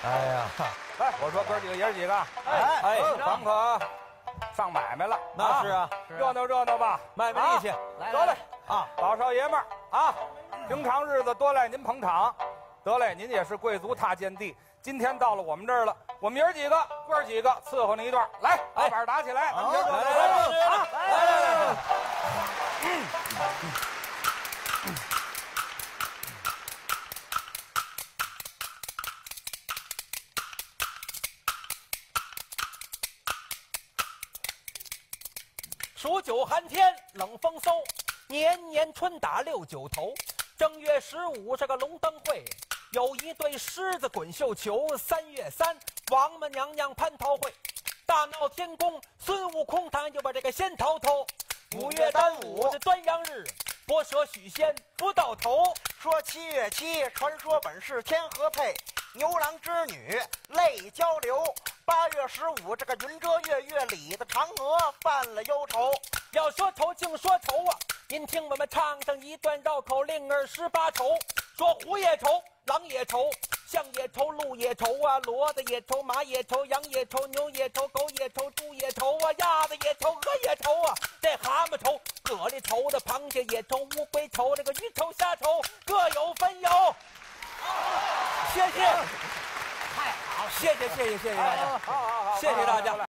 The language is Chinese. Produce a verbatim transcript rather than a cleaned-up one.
哎呀， 来，我说哥几个爷儿几个， 哎哎， 咱们可上买卖了， 那是啊， 热闹热闹吧， 卖卖力气， 来得嘞啊， 老少爷们儿啊，平常日子多赖您捧场，得嘞，您也是贵族踏贱地，今天到了我们这儿了，我们爷儿几个哥儿几个伺候您一段，来，把板打起来，咱们先热闹热闹啊，来来来来，嗯。 数九寒天冷风嗖，年年春打六九头。正月十五是个龙灯会，有一对狮子滚绣球。三月三，王母娘娘蟠桃会，大闹天宫，孙悟空他就把这个仙桃偷。五月端午是端阳日，拨蛇许仙不到头。 说七月七，传说本是天河配，牛郎织女泪交流。八月十五，这个云遮月，月里的嫦娥犯了忧愁。 要说愁，净说愁啊！您听我们唱上一段绕口令儿十八愁。说虎也愁，狼也愁，象也愁，鹿也愁啊，骡子也愁，马也愁，羊也愁，牛也愁，狗也愁，猪也愁啊，鸭子也愁，鹅也愁啊，这蛤蟆愁，蛤蜊愁的，螃蟹也愁，乌龟愁，这个鱼愁，虾愁，各有分忧。谢谢。 太好，谢谢谢谢谢谢大家， 好好好， 谢谢大家。